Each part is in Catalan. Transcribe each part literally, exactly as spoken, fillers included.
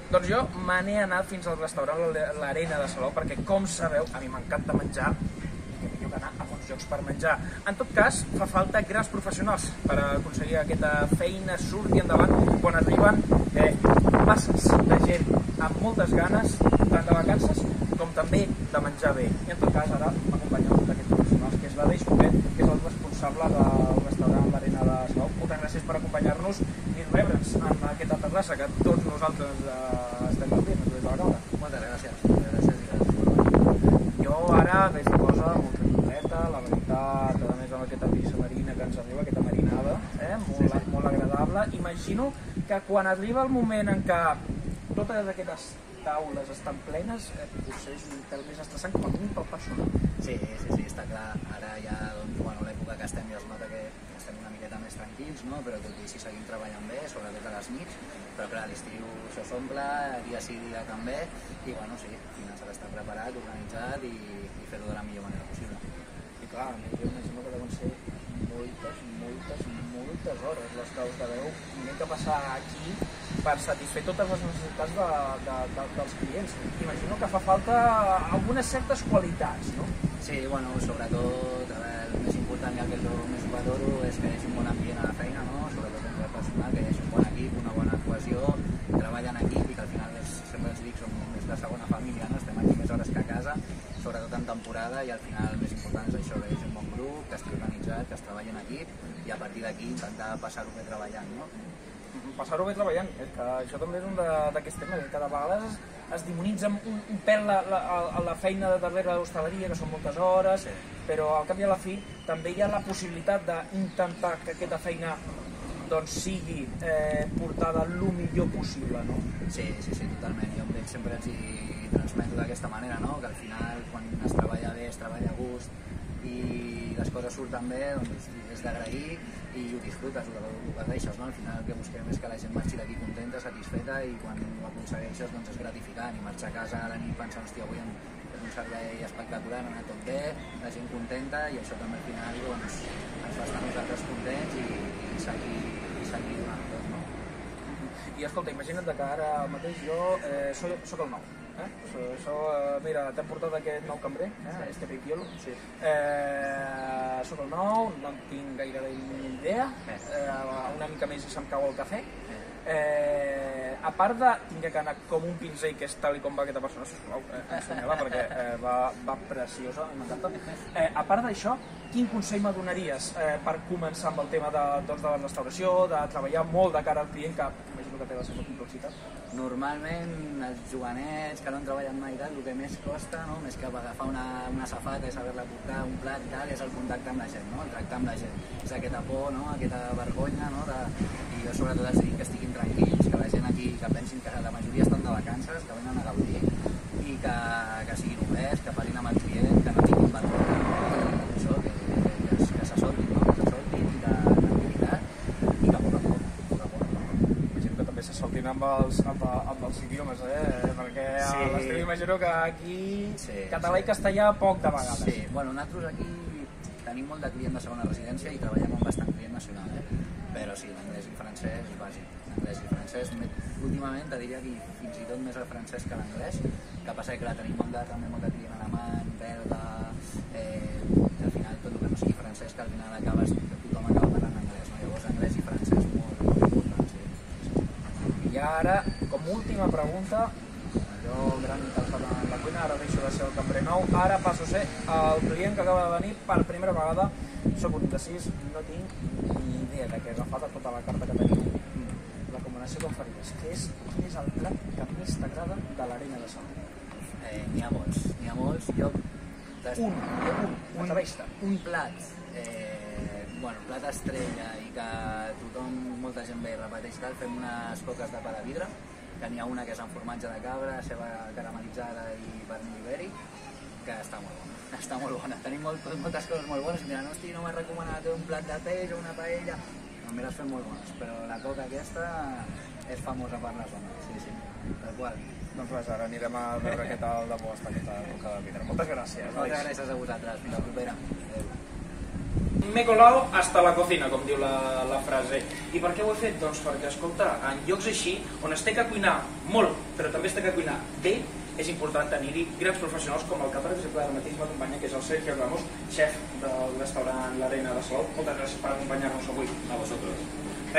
Doncs jo me n'he anat fins al restaurant l'Arena de Salou, perquè, com sabeu, a mi m'encanta menjar, i que millor que anar a bons llocs per menjar. En tot cas, fa falta grans professionals per aconseguir que aquesta feina surti endavant quan arriben eh, masses de gent amb moltes ganes, tant de vacances com també de menjar bé. I en tot cas, ara m'acompanya un d'aquests professionals, que és l'Aleix Coquet, que és el responsable del restaurant l'Arena de Salou. Moltes gràcies per acompanyar-nos i rebre'ns en aquesta terrassa que tots nosaltres eh, estem gaudint des de la cambra. Moltes gràcies. Gràcies i gràcies. Jo ara veig una cosa molt tranquil·leta, la veritat, a més amb aquesta brisa marina que ens arriba, aquesta marinada, eh? molt, sí, sí. molt agradable. Imagino que quan arriba el moment en què totes aquestes taules estan plenes, eh, potser és un pèl més estressant com a mínim pel personal. Sí, sí, sí, està clar. Ara ja, doncs, bueno, l'època que estem ja es nota que estem una miqueta més tranquils, no? Però tot i així seguim treballant bé, sobretot a les nits, però clar, l'estiu això s'omple, dia sí, dia també, i bueno, sí, al final s'ha d'estar preparat, organitzat i, i fer-ho de la millor manera possible. I clar, jo imagino que deuen ser moltes, moltes, moltes hores les que us deveu haver de passar aquí per satisfer totes les necessitats de, de, de, dels clients. Imagino que fa falta algunes certes qualitats, no? Sí, bueno, sobretot, a veure, el més important i el que jo més valoro és que hi hagi un bon ambient a la feina, no? Sobretot entre el personal, que hi hagi un bon equip, una bona cohesió, treballar en equip i que al final, és, sempre els dic, som més de segona família, no? Estem aquí més hores que a casa, sobretot en temporada, i al final el més important és això, que hi hagi un bon grup, que estigui organitzat, que es treballi en equip i a partir d'aquí intentar passar-ho bé treballant, no? Passar-ho bé treballant, és que això també és un d'aquests temes, que cada vegada es, es demonitza un, un pèl la, la, la feina de darrere de l'hostaleria, que són moltes hores, sí. Però al cap i a la fi també hi ha la possibilitat d'intentar que aquesta feina doncs, sigui eh, portada el millor possible, no? Sí, sí, sí, totalment. Jo amb ells sempre els hi transmeto d'aquesta manera, no? Que al final, quan es treballa bé, es treballa a gust i les coses surten bé, doncs és d'agrair i ho disfrutes, ho, ho deixes, no? Al final el que busquem és que la gent marxi d'aquí contenta, satisfeta, i quan ho aconsegueixes doncs és gratificant, i marxar a casa a la nit pensant, hòstia, avui hem fet un servei espectacular, ha anat tot bé, la gent contenta, i això també al final doncs, ens fa estar nosaltres contents i, i seguir, i seguir donant tot, no? I escolta, imagina't que ara mateix jo eh, soc, soc el nou. Eh? So, so, uh, mira, t'hem portat aquest nou cambrer, eh? Sí. Este Pipiolo. Sí. Eh, soc el nou, no en tinc gairebé ni idea, eh, una mica més i se'm cau el cafè. Eh, a part de tinc que anar com un pinzell, que és tal i com va aquesta persona, sisplau, eh, ensenya-la perquè eh, va, va preciosa, m'encanta. Eh, a part d'això, quin consell m'adonaries eh, per començar amb el tema de, doncs, de la restauració, de treballar molt de cara al client, que imagino que té la seva complexitat? Normalment els jovenets que no han treballat mai tal, el que més costa, no? Més que agafar una, una safata i saber-la portar, un plat i tal, és el contacte amb la gent, no? El tractar amb la gent. És aquesta por, no? Aquesta vergonya, no? De... I jo sobretot els dic que estiguin tranquils, que la gent aquí, que pensin que la majoria estan de vacances, que venen a gaudir, i que, que siguin oberts, que parlin amb el client, que no tinguin vergonya, no? Això, que, que, que, que se soltin, no? Que se soltin i de tranquil·litat, i que a poc a poc, a poc a poc. Imagino que també se soltin amb els, amb, amb els idiomes, eh? Perquè sí. A l'estiu imagino que aquí sí, català sí. I castellà poc de vegades. Sí, bueno, nosaltres aquí tenim molt de client de segona residència i treballem amb bastant client nacional, eh? Però sí, l'anglès i el francès és bàsic. L'anglès i el francès, últimament te diria que fins i tot més el francès que l'anglès, que passa que clar, tenim molt de, també molt de client alemany, belga, eh, i al final tot el que no sigui francès, que al final acabes, que tothom acaba parlant anglès, no? Llavors anglès i francès molt, molt important, sí. I ara, com última pregunta, jo gran interessat en la cuina, ara deixo de ser el cambrer nou, ara passo a ser el client que acaba de venir per primera vegada, soc un indecis, no tinc ni idea de què he agafat tota la carta que teniu. La combinació com faries, què és, quin és el plat que més t'agrada de l'Arena de Salou? Eh, n'hi ha molts, n'hi ha molts, jo... Un, un, un, un plat, eh, bueno, plat estrella i que tothom, molta gent ve i repeteix tal, fem unes coques de pa de vidre, que n'hi ha una que és amb formatge de cabra, ceba caramelitzada i pernil ibèric, que està molt bona, està molt bona. Tenim molt, moltes coses molt bones, mira, no, hosti, no m'has recomanat un plat de peix o una paella, també les fem molt bones, però la coca aquesta és famosa per la zona, sí, sí, tal qual. Doncs res, ara anirem a veure què tal de bo està aquesta coca de vidre. Moltes gràcies. Moltes gràcies a vosaltres, fins la propera. Adéu. m'he colado hasta la cocina, com diu la, la frase. I per què ho he fet? Doncs perquè, escolta, en llocs així, on es té que cuinar molt, però també es té que cuinar bé, és important tenir-hi grans professionals com el que, per exemple, ara mateix m'acompanya, que és el Sergio Ramos, xef del restaurant L'Arena de Salou. Moltes gràcies per acompanyar-nos avui. A vosaltres.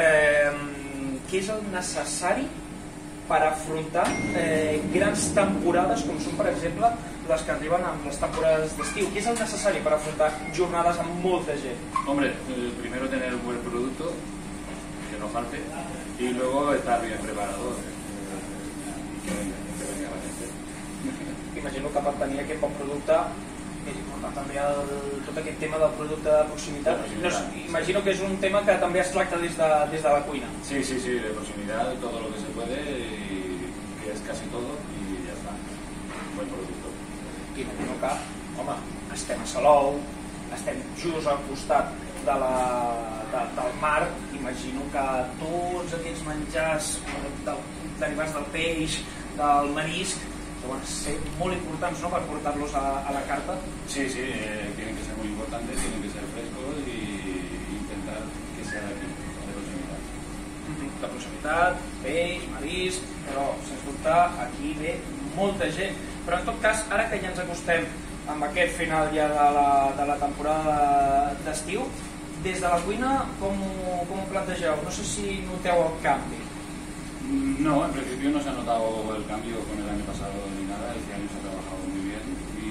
Eh, què és el necessari per afrontar eh, grans temporades, com són, per exemple, les que arriben amb les temporades d'estiu? ¿Qué es el necesario para afrontar jornadas amb molta gent? Hombre, eh, primero tener un buen producto, que no falte, y luego estar bien preparado. Eh, que venga, que venga la gente. Imagino que per tenir aquest bon producte és important també el, tot aquest tema del producte de proximitat. No, imagino que és un tema que també es tracta des de, des de la cuina. Sí, sí, sí, de proximidad, todo lo que se puede, y que es casi todo, y ya está. Un buen producto. I imagino que, home, estem a Salou, estem just al costat de la, de, del mar, imagino que tots aquests menjars del, derivats del peix, del marisc, deuen ser molt importants, no?, per portar-los a, a la carta. Sí, sí, eh, tienen que ser muy importantes, tienen que ser frescos y intentar que sea de aquí, de proximidad. De proximitat, peix, marisc, però, sens dubte, aquí ve molta gent. Però, en tot cas, ara que ja ens acostem amb aquest final ja de la, de la temporada d'estiu, des de la cuina, com, com ho plantegeu? No sé si noteu el canvi. No, en principio no se ha notado el cambio con el año pasado ni nada. Este año se ha trabajado muy bien y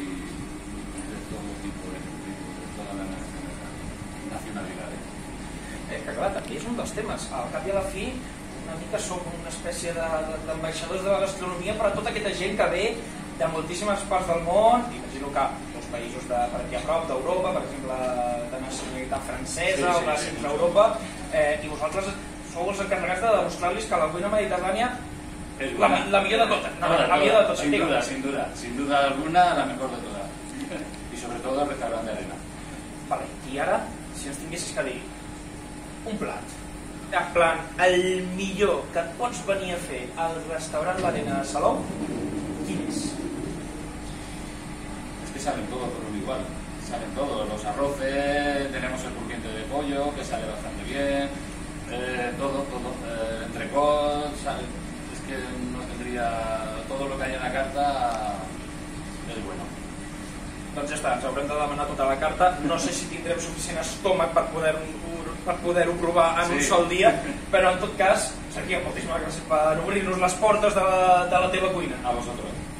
de todo tipo de, de todas las nacionalidades. Eh, que clar, també és un dels temes. Al cap i a la fi, una mica som una espècie d'ambaixadors de, de la gastronomia per a tota aquesta gent que ve de moltíssimes parts del món. Imagino que els països de, per aquí a prop d'Europa, per exemple, de nacionalitat francesa, sí, sí, o de Centre-Europa, eh, i vosaltres sou els encarregats de demostrar-los que la cuina mediterrània és la, la millor de totes. No, la millor de totes. Sin duda, sin duda, sin duda alguna, la mejor de todas. Y sobre todo el restaurante Arena. Vale, i ara, si ens tinguessis que dir un plat, en plan, el millor que et pots venir a fer al restaurant L'Arena de Salou, quin és? Es que saben todo por lo igual. Saben todo, los arroces, tenemos el crujiente de pollo, que sale bastante bien. Eh, todo, todo, eh, entrecot, ¿sabes? Es que no tendría todo lo que hay en la carta, es bueno. Doncs ja està, ens haurem de demanar tota la carta. No sé si tindrem suficient estómac per poder-ho per poder-ho provar en sí. un sol dia, però en tot cas, Sergio, moltíssimes gràcies per obrir-nos les portes de la, de la teva cuina. A vosotros.